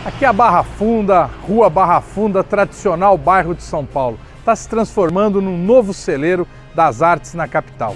Aqui é a Barra Funda, Rua Barra Funda, tradicional bairro de São Paulo. Está se transformando num novo celeiro das artes na capital.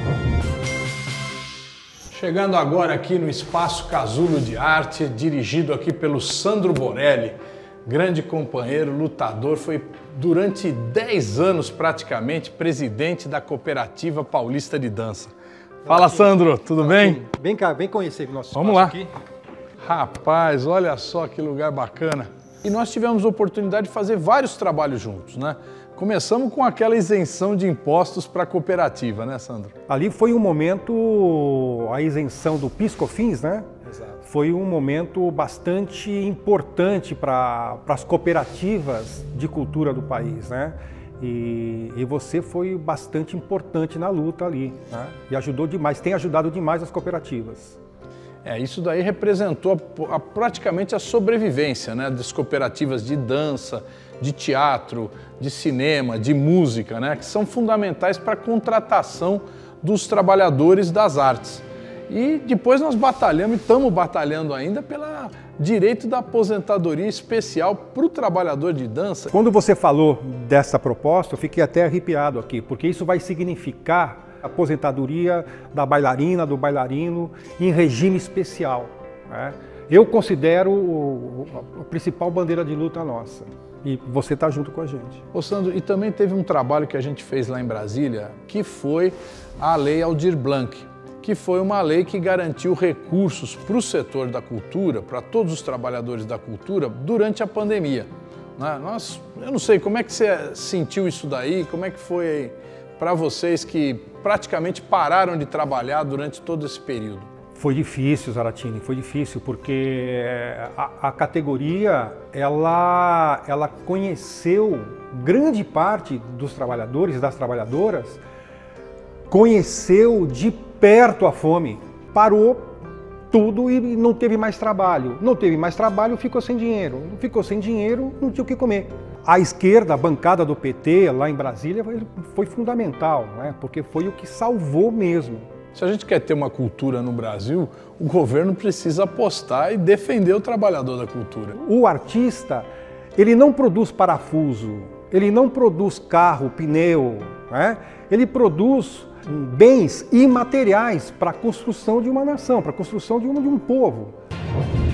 Chegando agora aqui no Espaço Casulo de Arte, dirigido aqui pelo Sandro Borelli, grande companheiro, lutador, foi durante 10 anos praticamente presidente da Cooperativa Paulista de Dança. Fala, Sandro, tudo bem? Vem cá, vem conhecer o nosso espaço. Vamos lá. Aqui. Rapaz, olha só que lugar bacana. E nós tivemos a oportunidade de fazer vários trabalhos juntos, né? Começamos com aquela isenção de impostos para a cooperativa, né, Sandro? Ali foi um momento, a isenção do PIS/COFINS, né? Exato. Foi um momento bastante importante para as cooperativas de cultura do país, né? E você foi bastante importante na luta ali, né? E ajudou demais, tem ajudado demais as cooperativas. Isso daí representou praticamente a sobrevivência, né, das cooperativas de dança, de teatro, de cinema, de música, né, que são fundamentais para a contratação dos trabalhadores das artes. E depois nós batalhamos e estamos batalhando ainda pelo direito da aposentadoria especial para o trabalhador de dança. Quando você falou dessa proposta, eu fiquei até arrepiado aqui, porque isso vai significar a aposentadoria da bailarina, do bailarino, em regime especial, né? Eu considero a principal bandeira de luta nossa. E você está junto com a gente. Ô Sandro, e também teve um trabalho que a gente fez lá em Brasília, que foi a Lei Aldir Blanc, que foi uma lei que garantiu recursos para o setor da cultura, para todos os trabalhadores da cultura, durante a pandemia, né? Eu não sei, como é que você sentiu isso daí? Como é que foi para vocês que praticamente pararam de trabalhar durante todo esse período? Foi difícil, Zaratini, foi difícil, porque a categoria, ela conheceu grande parte dos trabalhadores e das trabalhadoras, conheceu de perto a fome, parou tudo e não teve mais trabalho. Não teve mais trabalho, ficou sem dinheiro. Ficou sem dinheiro, não tinha o que comer. A esquerda, a bancada do PT lá em Brasília foi fundamental, né? Porque foi o que salvou mesmo. Se a gente quer ter uma cultura no Brasil, o governo precisa apostar e defender o trabalhador da cultura. O artista, ele não produz parafuso, ele não produz carro, pneu, né? Ele produz bens imateriais para a construção de uma nação, para a construção de um povo.